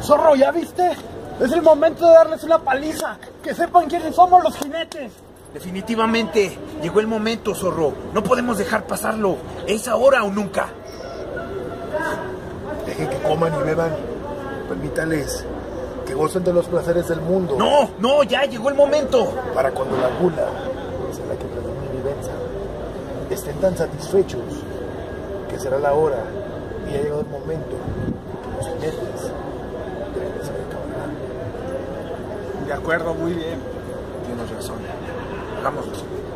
Zorro, ¿ya viste? Es el momento de darles una paliza. Que sepan quiénes somos los jinetes. Definitivamente, llegó el momento, Zorro. No podemos dejar pasarlo. Es ahora o nunca. Dejen que coman y beban. Permítales que gocen de los placeres del mundo. No, no, ya llegó el momento. Para cuando la gula sea la que predomine y venza, estén tan satisfechos que será la hora y ha llegado el momento que los jinetes deben saber cabalgar. De acuerdo, muy bien. Tienes razón. Hagámoslo.